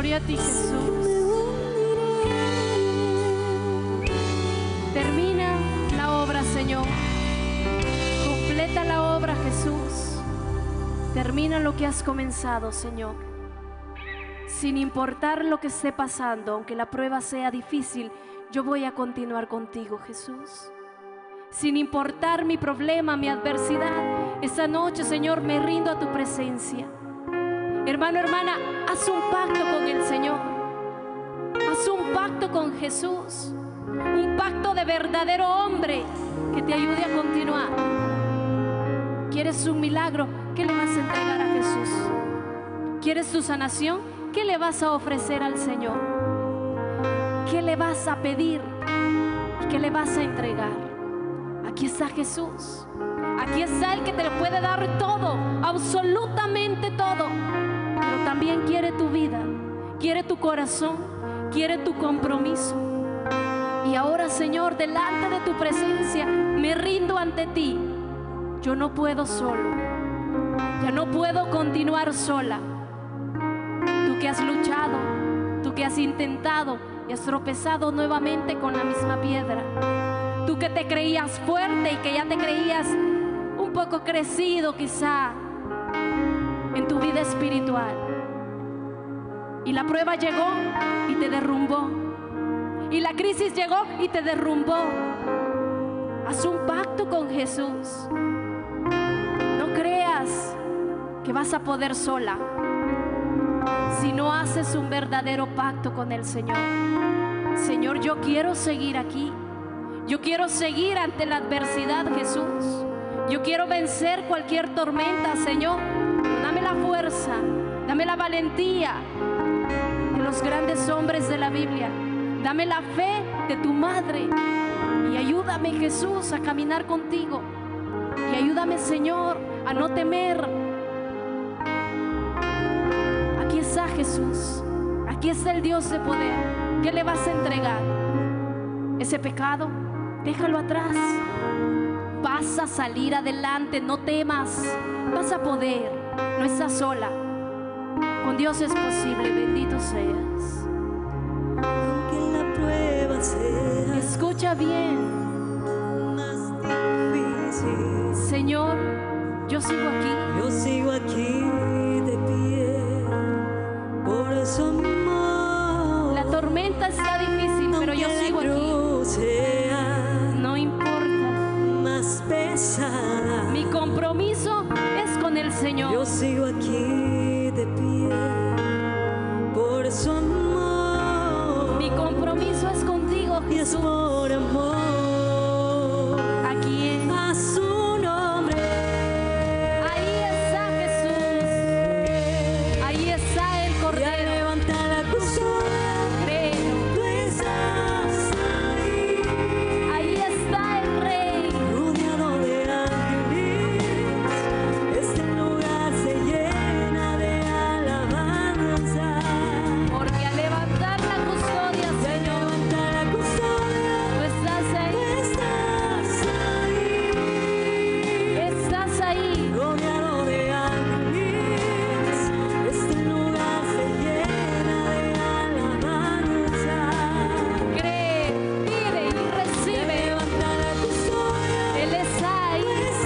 Gloria a ti, Jesús. Termina la obra, Señor. Completa la obra, Jesús. Termina lo que has comenzado, Señor. Sin importar lo que esté pasando, aunque la prueba sea difícil, yo voy a continuar contigo, Jesús. Sin importar mi problema, mi adversidad, esta noche, Señor, me rindo a tu presencia. Hermano, hermana, haz un pacto con el Señor. Haz un pacto con Jesús. Un pacto de verdadero hombre que te ayude a continuar. ¿Quieres un milagro? ¿Qué le vas a entregar a Jesús? ¿Quieres tu sanación? ¿Qué le vas a ofrecer al Señor? ¿Qué le vas a pedir? ¿Y qué le vas a entregar? Aquí está Jesús. Aquí está el que te lo puede dar todo, absolutamente todo. Pero también quiere tu vida, quiere tu corazón, quiere tu compromiso. Y ahora, Señor, delante de tu presencia, me rindo ante ti. Yo no puedo solo. Ya no puedo continuar sola. Tú que has luchado, tú que has intentado y has tropezado nuevamente con la misma piedra. Tú que te creías fuerte y que ya te creías un poco crecido quizá en tu vida espiritual. Y la prueba llegó y te derrumbó. Y la crisis llegó y te derrumbó. Haz un pacto con Jesús. No creas que vas a poder sola si no haces un verdadero pacto con el Señor. Señor, yo quiero seguir aquí. Yo quiero seguir ante la adversidad, Jesús. Yo quiero vencer cualquier tormenta, Señor. Dame la fuerza, dame la valentía de los grandes hombres de la Biblia. Dame la fe de tu madre. Y ayúdame, Jesús, a caminar contigo. Y ayúdame, Señor, a no temer. Aquí está Jesús. Aquí está el Dios de poder. ¿Qué le vas a entregar? Ese pecado, déjalo atrás. Vas a salir adelante, no temas. Vas a poder, no estás sola. Con Dios es posible, bendito seas. Aunque la prueba sea Escucha bien, más difícil, Señor, yo sigo aquí. yo sigo aquí de pie. Por eso, amor, La tormenta está difícil, pero yo aunque sigo la aquí. cruz sea No importa, más pesada, mi compromiso es con el Señor. yo sigo aquí de pie. Por eso, amor, Mi compromiso es contigo, y es Jesús. por amor ¿A quién? a su nombre. Ahí está Jesús. Ahí está el Ya Cordero. levanta la custodia, Créelo. tú estás ahí, Ahí está el Rey. rodeado de ángeles. Este lugar se llena de alabanza. Porque al levantar la custodia, Ya Señor, levanta la custodia, tú estás tú ahí. estás ahí, Estás ahí. rodeado de ángeles. Este lugar se llena de alabanza. Cree, pide y Ya recibe. levanta la custodia, Él está ahí.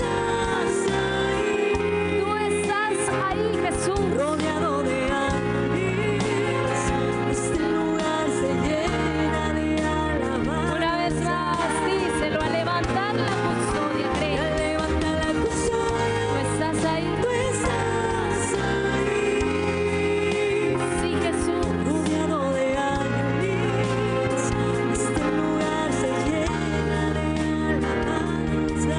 tú estás Tú estás ahí, ahí, Jesús. rodeado de ángeles. Este lugar se llena de alabanza. Una vez más, díselo, al levantar la custodia, Ya cree. levanta la custodia, Tú estás ahí. tú estás ahí, Sí, Jesús. rodeado de ángeles. Este lugar se llena de alabanza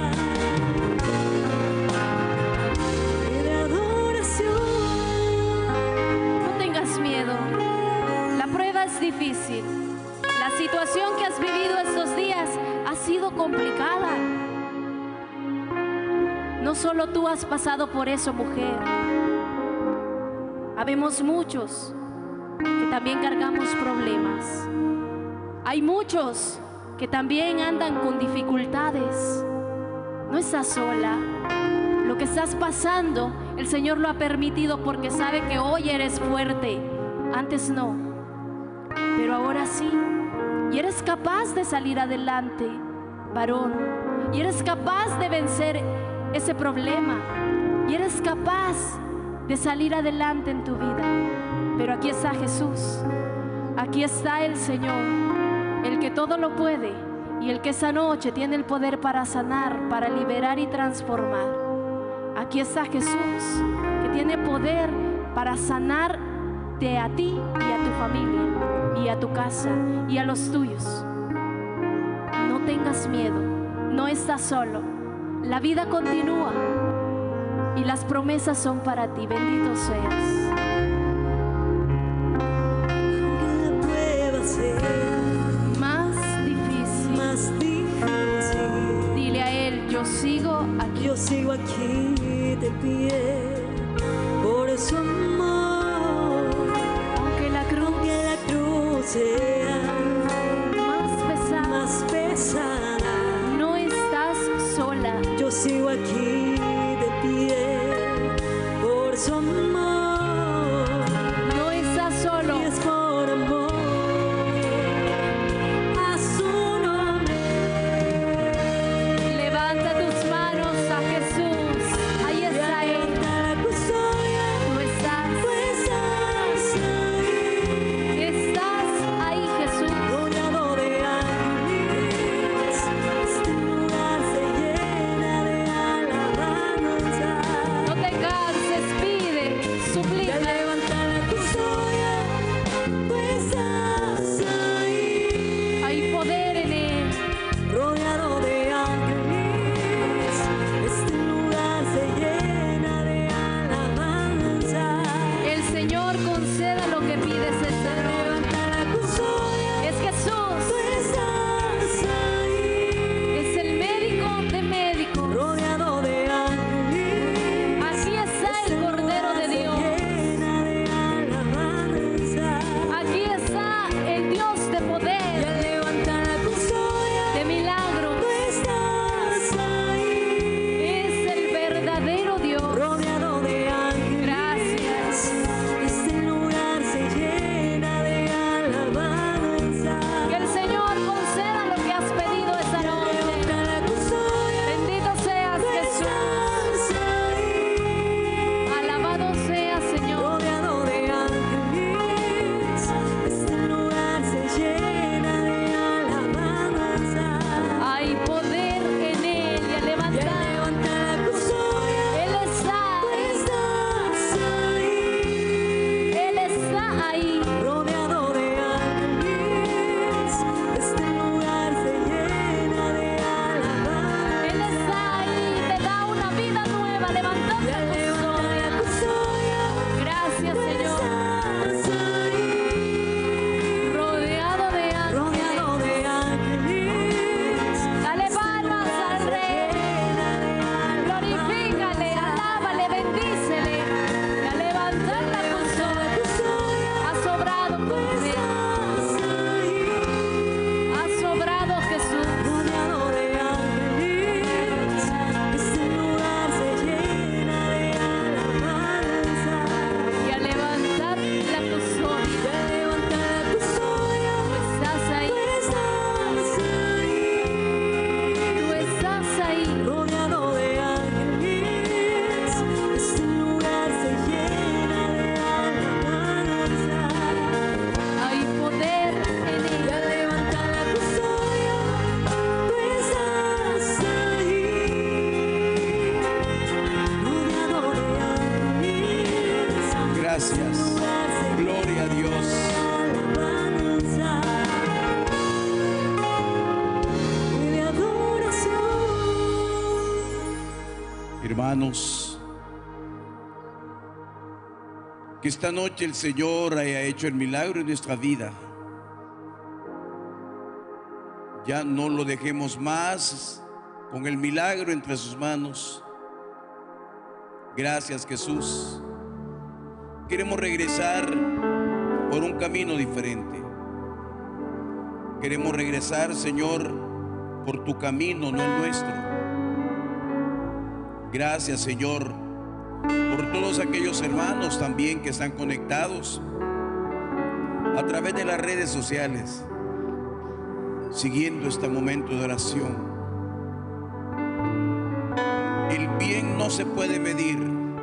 y de adoración. No tengas miedo. La prueba es difícil. La situación que has vivido estos días ha sido complicada. No solo tú has pasado por eso, mujer. Habemos muchos que también cargamos problemas. Hay muchos que también andan con dificultades. No estás sola. Lo que estás pasando, el Señor lo ha permitido porque sabe que hoy eres fuerte. Antes no, pero ahora sí. Y eres capaz de salir adelante, varón. Y eres capaz de vencer ese problema. Y eres capaz de salir adelante en tu vida. Pero aquí está Jesús. Aquí está el Señor, el que todo lo puede y el que esa noche tiene el poder para sanar, para liberar y transformar. Aquí está Jesús, que tiene poder para sanarte a ti y a tu familia y a tu casa y a los tuyos. No tengas miedo, no estás solo. La vida continúa y las promesas son para ti. Bendito seas. Aunque la prueba sea más difícil, Dile a Él, yo sigo aquí. yo sigo aquí de pie por su amor. Aunque la cruz Sea más pesada, no estás sola. yo sigo aquí de pie por su amor. No estás solo. Y es por amor a su nombre. Levanta tus manos a Jesús. Ahí está Él. Levanta la custodia, Tú estás estás ahí, Jesús. rodeado de ángeles. Este lugar se llena de alabanza. No te canses, pide, Ya suplica. levanta la custodia, tú estás ahí. Hay poder en Él. Rodeado de ángeles, este lugar se llena de alabanza. El Señor conceda lo que pides esta noche. Levanta la custodia, Es tú Jesús. estás ahí. Es el médico de médicos. Rodeado de ángeles, Aquí está el Cordero de Dios. llena de alabanza. Aquí está el Dios de Ya poder, levanta la custodia, de milagros. tú estás ahí. Es el verdadero Dios. Rodeado de ángeles, Gracias. este lugar se llena de alabanza. Que el Señor conceda lo que has pedido esta noche. Levanta la custodia, Bendito seas, tú Jesús. estás ahí. Alabado sea, Señor. Rodeado de ángeles, este lugar se llena de alabanza. Hay poder en Él y a Ya levantar. levanta la custodia, Él está, tú estás ahí. Él está ahí. Rodeado de ángeles, este lugar se llena de alabanza. Él está ahí. Te da una vida nueva. Levantando Ya tu levanta la custodia. custodia, Gracias, tú Señor. estás ahí. Rodeado de ángeles. Rodeado de ángeles, Dale palmas al Rey. Glorifícale, alábale, bendícele. Y a levantar la custodia. Ha sobrado tu fe. Ha sobrado Jesús. rodeado de ángeles, este lugar se llena de alabanza. Y a levantar la custodia. Ya levanta la custodia, Tú estás ahí. tú estás ahí. Tú estás ahí. Rodeado de ángeles, este lugar se llena de alabanza. Hay poder en Ya Él. levanta la custodia, tú estás ahí. Rodeado de ángeles, Gracias. Gloria a Dios. alabanza y de adoración. Hermanos, que esta noche el Señor haya hecho el milagro en nuestra vida. Ya no lo dejemos más con el milagro entre sus manos. Gracias, Jesús. Queremos regresar por un camino diferente. Queremos regresar, Señor, por tu camino, no el nuestro. Gracias, Señor, por todos aquellos hermanos también que están conectados a través de las redes sociales, siguiendo este momento de oración. El bien no se puede medir,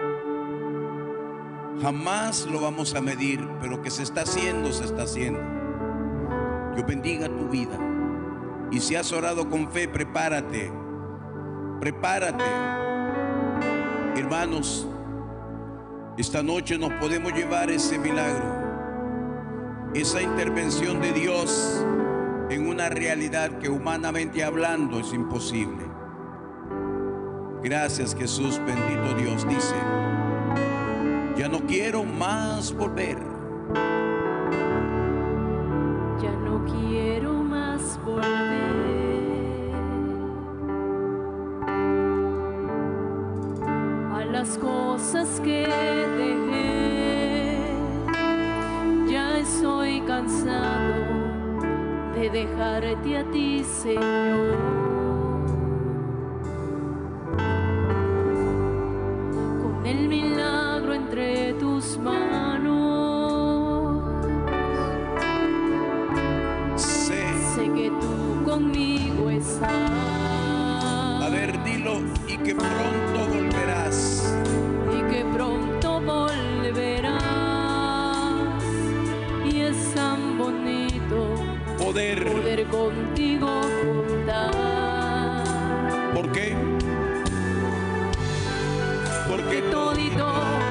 jamás lo vamos a medir, pero que se está haciendo, se está haciendo. Dios bendiga tu vida. Y si has orado con fe, prepárate, prepárate. Hermanos, esta noche nos podemos llevar ese milagro, esa intervención de Dios en una realidad que humanamente hablando es imposible. Gracias, Jesús, bendito Dios. Dice: ya no quiero más volver. Ya no quiero más volver a las cosas que dejé. Ya estoy cansado de dejarte a ti, Señor. Con el milagro entre tus manos, sé que tú conmigo estás. A ver, dilo: y que pronto volverás. Y que pronto volverás. Y es tan bonito Poder. contigo contar. ¿Por qué? Porque Todito